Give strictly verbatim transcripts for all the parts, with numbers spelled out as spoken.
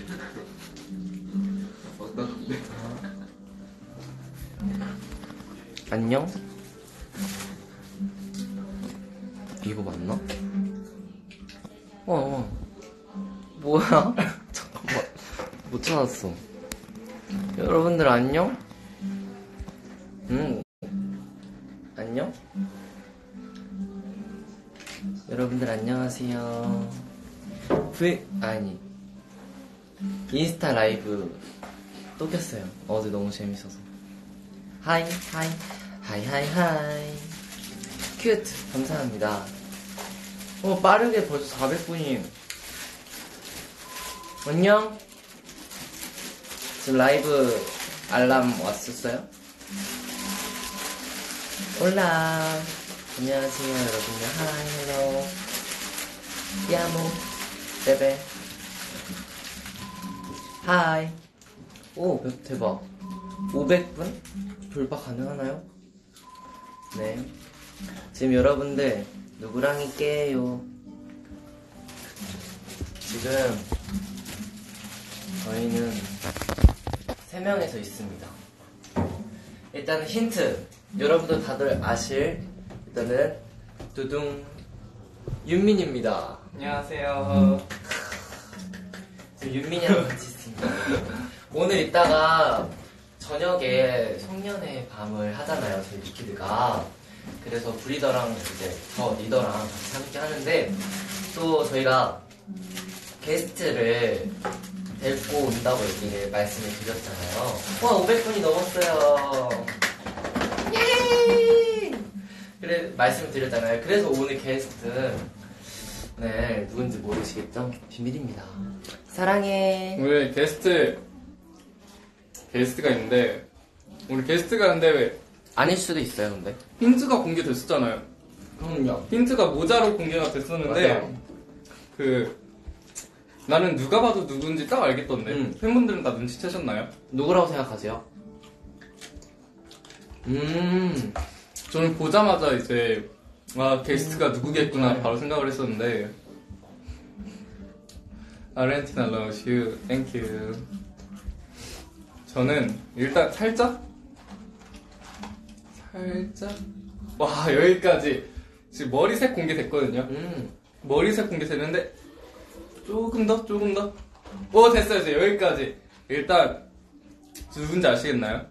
어떤데? 안녕? 이거 맞나? 어, 어. 뭐야? 잠깐만. 못 찾았어. 여러분들 안녕? 음. 안녕? 여러분들 안녕하세요. V, 아니. 인스타 라이브 또 켰어요. 어제 너무 재밌어서. 하이, 하이, 하이, 하이, 하이. 큐트, 감사합니다. 어, 빠르게 벌써 사백 분이. 안녕? 지금 라이브 알람 왔었어요? 올라. 안녕하세요, 여러분들. 하이, 헬로. 야모. 베베. 하이. 오, 대박. 오백 분? 돌파 가능하나요? 네. 지금 여러분들 누구랑 있게요? 지금 저희는 세 명에서 있습니다. 일단은 힌트. 여러분들 다들 아실 일단은 두둥 윤민입니다. 안녕하세요. 지금 윤민이랑 같이 있습니다. 오늘 이따가 저녁에 송년회 밤을 하잖아요, 저희 리퀴드가. 그래서 브리더랑 이제 저 리더랑 같이 함께 하는데 또 저희가 게스트를 데리고 온다고 얘기를 말씀을 드렸잖아요. 와, 오백 분이 넘었어요. 예! 그래 말씀을 드렸잖아요. 그래서 오늘 게스트 네 누군지 모르시겠죠? 비밀입니다. 사랑해. 오늘 게스트 게스트가 있는데 오늘 게스트가 있는데 왜 아닐 수도 있어요, 근데. 힌트가 공개됐었잖아요. 그럼요. 힌트가 모자로 공개가 됐었는데 맞아요. 그 나는 누가 봐도 누군지 딱 알겠던데 음. 팬분들은 다 눈치채셨나요? 누구라고 생각하세요? 음. 저는 보자마자 이제 아 게스트가 누구겠구나 네. 바로 생각을 했었는데 아르헨티나 loves you, thank you. 저는 일단 살짝 살짝 와 여기까지 지금 머리색 공개됐거든요. 음. 머리색 공개됐는데 조금 더 조금 더 오 됐어요. 이제 여기까지. 일단 누군지 아시겠나요?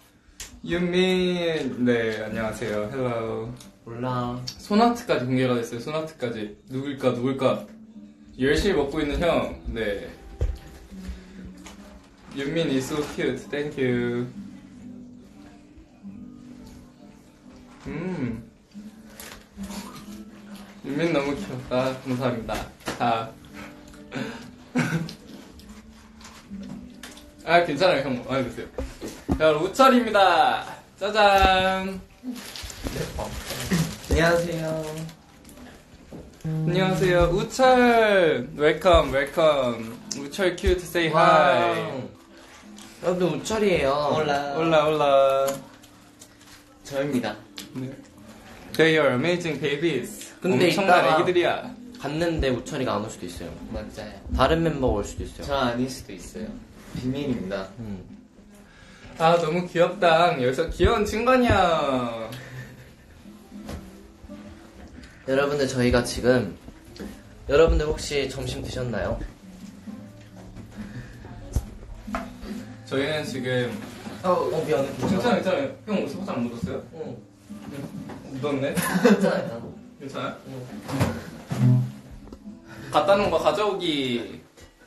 윤민. 네 안녕하세요. 헬로. 몰라. 소나트까지 공개가 됐어요. 소나트까지. 누굴까 누굴까. 열심히 먹고 있는 형. 네. 윤민 is so cute. Thank you. 음. 윤민 너무 귀엽다. 감사합니다. 다. 아 괜찮아요 형. 아 드세요. 자 우철입니다. 짜잔. 안녕하세요. 안녕하세요. 우철. 웰컴 웰컴. 우철 큐트 say hi. 여러분들 우철이에요. 올라. 올라 올라. 저입니다. 네. They are amazing babies. 근데 엄청난 이따가- 애기들이야. 갔는데 우철이가 안 올 수도 있어요. 맞아요. 다른 멤버가 올 수도 있어요. 저 아닐 수도 있어요. 비밀입니다. 음. 아 너무 귀엽다. 여기서 귀여운 친구냐. 여러분들 저희가 지금 여러분들 혹시 점심 드셨나요? 저희는 지금 어, 어 미안해. 괜찮아요 괜찮아요. 형 옷에 화장 안 묻었어요? 응. 묻었네. 괜찮아요. 괜찮아요? 응. 갖다 놓은 거 가져오기.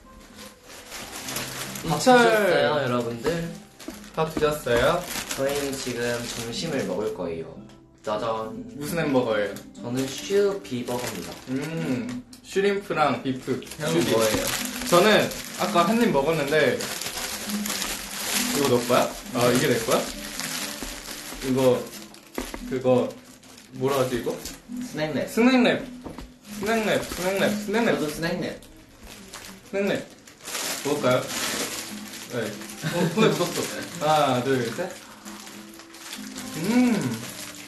밥 우철. 드셨어요, 여러분들? 밥 드셨어요? 저희는 지금 점심을 먹을 거예요. 짜잔. 무슨 햄버거예요? 저는 슈비버거입니다. 음 슈림프랑 비프. 형은 슈비. 뭐예요? 저는 아까 한 입 먹었는데 이거 너 거야? 아 이게 내 거야? 이거 그거 뭐라 하지 이거? 스낵랩. 스낵랩 스낵랩 스낵랩 스낵랩 저도 스낵랩. 스낵랩 먹을까요? 네. 어, 손에 묻었어. 하나 둘셋 음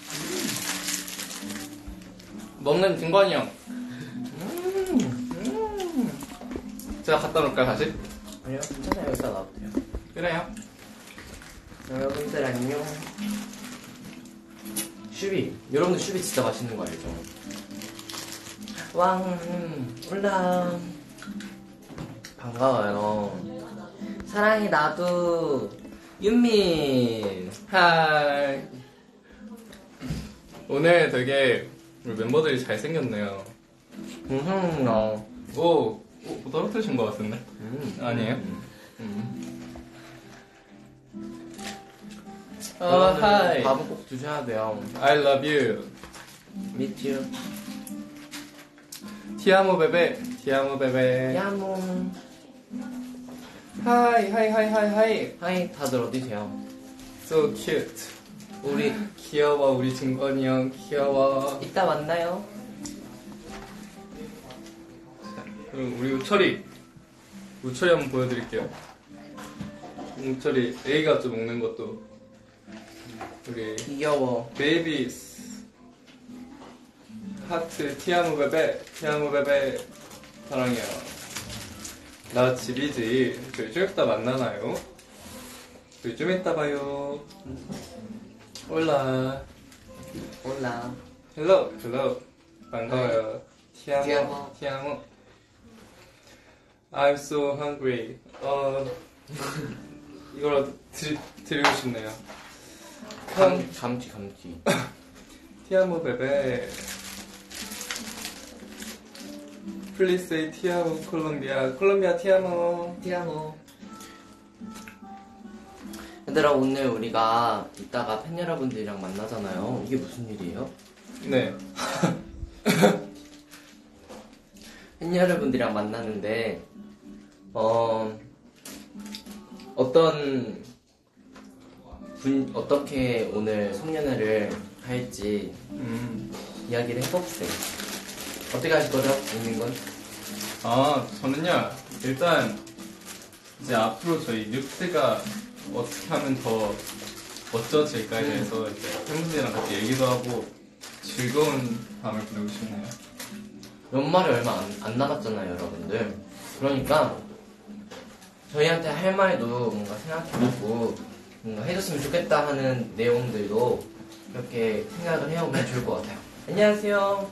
먹는 김관이 형. 음. 음. 제가 갖다 놓을까요 다시? 아니요, 괜찮아요. 여기다 놔도 돼요. 그래요. 여러분들 안녕. 슈비. 여러분들 슈비 진짜 맛있는 거 알죠? 왕, 올라. 반가워요. 사랑해, 나도. 윤민. 하이. 오늘 되게 우리 멤버들이 잘생겼네요. 음, 어. 오, 오 뭐 떨어뜨리신 것 같은데? 음. 아니에요? 음. 음. 아, 여러분들 하이. 밥은 꼭 드셔야 돼요. I love you. Meet you. 티아모 베베. 티아모 베베. 야몽. 하이, 하이, 하이, 하이, 하이. 하이, 다들 어디세요? So cute. 우리 귀여워, 우리 증건이 형. 귀여워. 이따 만나요. 그럼 우리 우철이. 우철이 한번 보여드릴게요. 우철이 A가 좀 먹는 것도. 우리 귀여워. 베이비스. 하트, 티아모 베베. 티아모 베베. 사랑해요. 나 집이지. 저희 좀 이따 만나나요? 저희 좀 이따 봐요. 올라. 올라. 헬로, 헬로. 반가워요. 티아모, 티아모. 티아모. I'm so hungry. 어, 이걸 드, 드리고 싶네요. 감, 감튀, 감튀. 티아모 베베. Please say 티아모 콜롬비아. 콜롬비아 티아모. 티아모. 얘들아, 오늘 우리가 이따가 팬 여러분들이랑 만나잖아요. 이게 무슨 일이에요? 네. 팬 여러분들이랑 만나는데, 어, 어떤 분, 어떻게 오늘 송년회를 할지 음. 이야기를 해봅시다. 어떻게 하실 거죠? 있는 건? 아, 저는요, 일단, 이제 앞으로 저희 뉴스가 어떻게 하면 더 멋져질까에 대해서 이제 팬분들이랑 같이 얘기도 하고 즐거운 밤을 보내고 싶네요. 연말이 얼마 안, 안 남았잖아요, 여러분들. 그러니까 저희한테 할 말도 뭔가 생각해보고 뭔가 해줬으면 좋겠다 하는 내용들도 이렇게 생각을 해오면 좋을 것 같아요. 안녕하세요.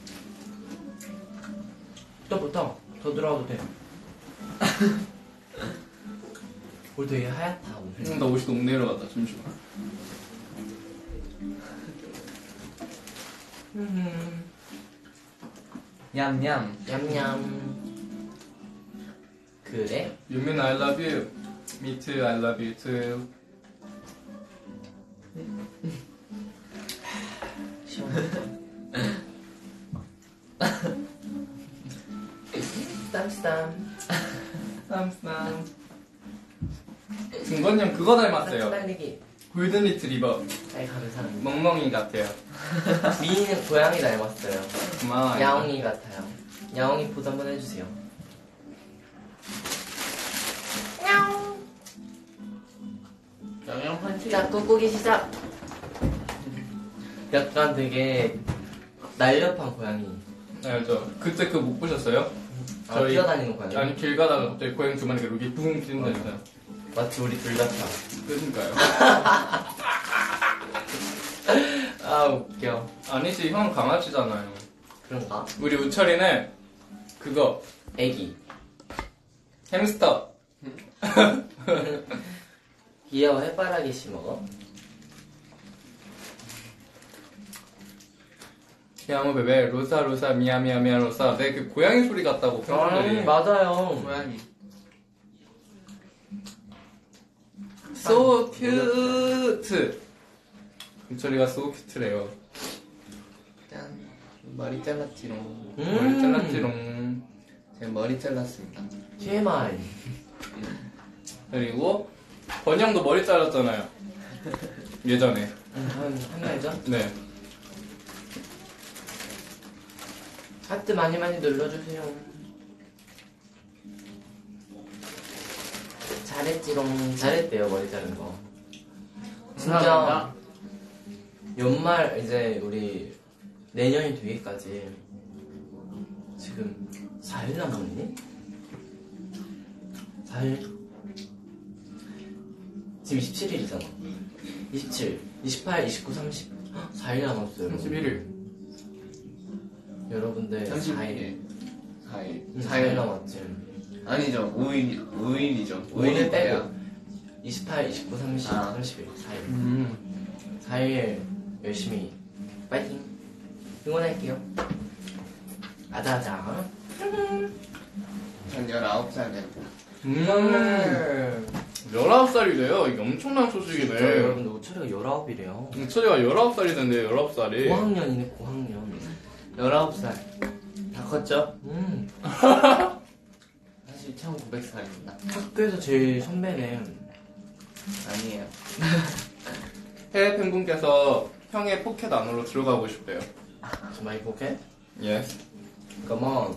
또 붙어. 더 들어와도 돼. 오늘 되게 하얗다, 오늘. 음, 나 옷이 너무 내려갔다, 잠시만. 음, 냠냠. 냠냠. 그래? 유민 I love you. Me too, I love you too. 시원하다. 쌈쌈. 쌈쌈. 증건이 형 그거 닮았어요. 달리기. 골든 리트리버. 아이, 감사합니다. 멍멍이 같아요. 미니는 고양이 닮았어요. 고마워요. 야옹이 같아요. 야옹이 포즈 한번 해주세요. 야옹. 영영 펀치. 자, 꾹꾹이 시작. 약간 되게 날렵한 고양이. 알죠? 그때 그거 못 보셨어요? 아, 저희- 뛰어다니는 고양이. 아니 길 가다가 갑자기 고양이 두 마리가 여기 붕 뛰는다니까요. 마치 우리 둘 같아. 그러니까요. 아, 웃겨. 아니지, 형 강아지잖아요. 그런가? 우리 우철이는 그거 애기. 햄스터. 귀여워, 해바라기 씨 먹어. 야모 베베 로사 로사 미야 미야 미야 로사. 내 그 고양이 소리 같다고 팬분들이. 아, 맞아요. 고양이. So cute. 우철이가 so cute래요. 짠. 머리 잘랐지롱. 음. 머리 잘랐지롱. 제가 머리 잘랐습니다. 티엠아이. 그리고 번영도 머리 잘랐잖아요. 예전에. 한, 한 달 전? 네. 하트 많이 많이 눌러주세요. 잘했지롱. 잘했대요, 머리 자른 거. 진짜 감사합니다. 연말 이제 우리 내년이 되기까지 지금 사 일 남았니? 사 일? 지금 이십칠 일이잖아. 이십칠, 이십팔, 이십구, 삼십. 사 일 남았어요. 삼십일 일. 여러분들 사 일. 삼십 일. 사 일. 응, 사 일 남았지. 아니죠. 오 일, 오 일이죠. 오늘 빼고. 이십팔, 이십구, 삼십, 아. 삼십일. 사 일. 음. 사 일 열심히 파이팅 응원할게요. 아자아자. 전 열아홉 살 됐고. 음. 열아홉 살이래요. 이게 엄청난 소식이네. 진짜 여러분들 우철이가 열아홉이래요. 철이가 열아홉 살이 된대, 열아홉 살이. 고학년이네 고학년. 열아홉 살. 다 컸죠? 음. 사실 천구백 살입니다. 학교에서 제일 선배네. 아니에요. 해외 팬분께서 형의 포켓 안으로 들어가고 싶대요. 정말 이렇게? Yes. Come on.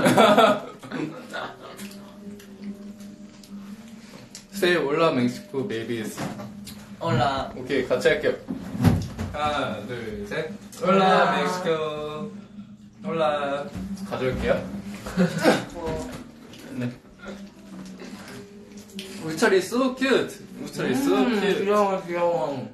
Say 올라 멕시코 베이비스. 올라. 오케이, 같이 할게요. 하나, 둘, 셋. 올라 멕시코. 올라. 가져올게요. 네. 우철이 so cute. 우철이 so 음, cute. 귀여워 귀여워.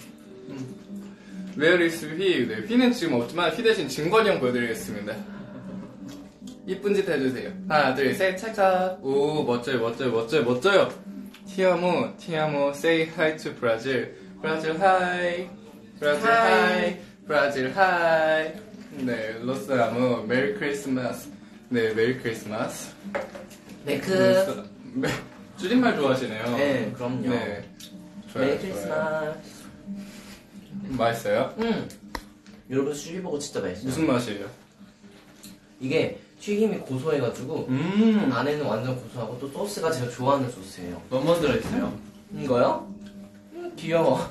Where is 휘? 네, 휘는 지금 없지만 휘 대신 진건이 형 보여드리겠습니다. 이쁜 짓 해주세요. 하나, 둘, 셋, 찰칵. 오, 멋져요, 멋져요, 멋져요, 멋져요. 티아모, 티아모, say hi to Brazil. Brazil hi. Brazil Hi. hi. Brazil hi. 네, 로스라모, 메리 크리스마스. 네, 메리 크리스마스. 네크. 네, 줄임말 좋아하시네요. 네, 그럼요. 네. 좋아요, 메리 좋아요. 크리스마스. 맛있어요? 음. 여러분 슈리버거 진짜 맛있어요. 무슨 맛이에요? 이게 튀김이 고소해가지고 음. 안에는 완전 고소하고 또 소스가 제가 좋아하는 소스예요. 뭐뭐 들어있어요? 이거요? 음, 귀여워.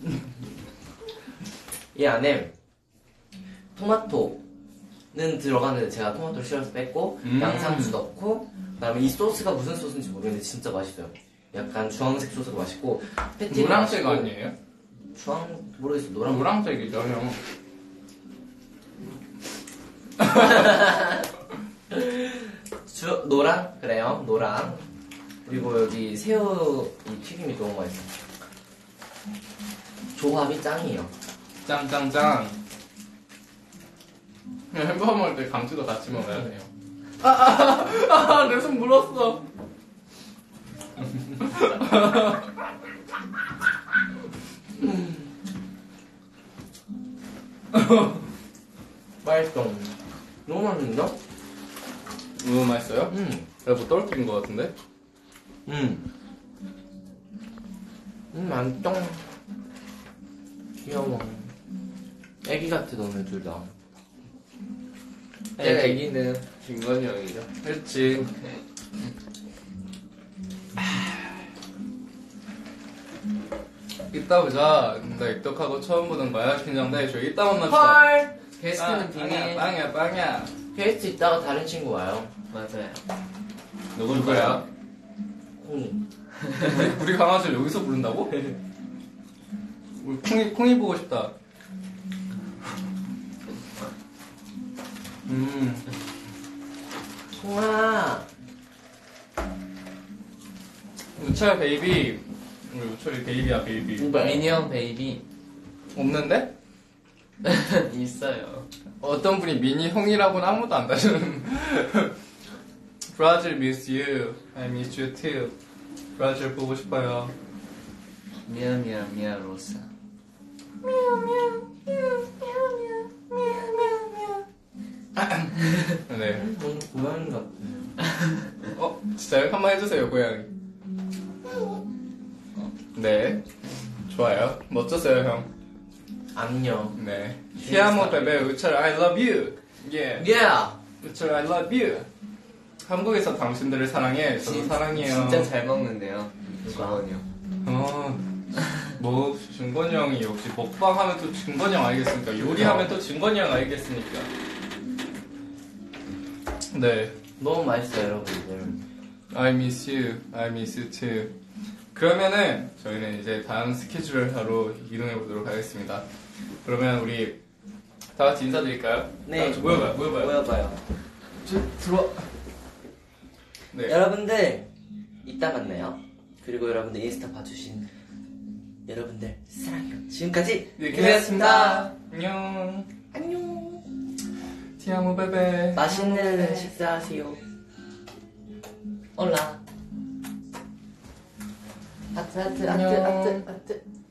이 안에 토마토는 들어가는데 제가 토마토를 싫어서 뺐고 음. 양상추 넣고 그다음에 이 소스가 무슨 소스인지 모르겠는데 진짜 맛있어요. 약간 주황색 소스가 맛있고 패티가 노란색 맛있고 아니에요? 주황 모르겠어 노란 노란색이죠, 형. 주 노랑 그래요 노랑 그리고 여기 새우 이 튀김이 너무 맛있어. 조합이 짱이에요. 짱짱짱. 그냥 햄버거 먹을 때 감튀도 같이 먹어야 돼요. 아, 아, 아, 내 손 물었어. 맛있어. 너무 맛있는데? 너무 맛있어요? 음. 내가 뭐 떨어뜨린 것 같은데? 음. 음, 맛있다. 귀여워. 애기 같아, 너네 둘 다. 내 애기는 김건희 형이죠. 그렇지. 이따 보자. 나 입덕하고 처음 보는 거야. 긴장돼. 저희 이따 만납시다. 헐! 게스트는 빵, 비밀. 빵이야, 빵이야. 게스트 있다가 다른 친구 와요. 맞아요. 누구야? 콩이. 우리, 우리 강아지를 여기서 부른다고? 우리 콩이, 콩이 보고 싶다. 음. 콩아! 우철 베이비. 우리 우철이 베이비야, 베이비. 미니언 베이비 없는데? 있어요. 어떤 분이 미니 형이라고는 아무도 안 다시는. 브라질 miss you. I miss you too. 브라질 보고 싶어요. 미안 미안 미안 로사. 네. 음, 너무 고양이 같아. 어? 진짜요? 한번 해주세요, 고양이. 네. 좋아요. 멋졌어요, 형. 안녕. 네. 티아모 베베 우철 I love you. 예. Yeah! 우철 I love you. 한국에서 당신들을 사랑해. 저도 진- 사랑해요. 진짜 잘 먹는데요. 누가? 김건희요. 어. 뭐 준건이 형이 역시 먹방 하면 또 준건이 형 알겠습니까? 요리하면 또 준건이 형 알겠습니까? 네. 너무 맛있어요, 여러분들. I miss you. I miss you too. 그러면은 저희는 이제 다음 스케줄을 하러 이동해 보도록 하겠습니다. 그러면 우리 다 같이 인사드릴까요? 네. 다 같이 모여봐요. 모여봐요. 모여봐요. 저, 들어와. 네. 여러분들, 이따 만나요. 그리고 여러분들 인스타 봐주신 여러분들 사랑해요. 지금까지 유키였습니다. 안녕. 안녕. 티아모 베베. 맛있는 식사하세요. 올라. 하트 하트 하트 안녕. 하트 하트.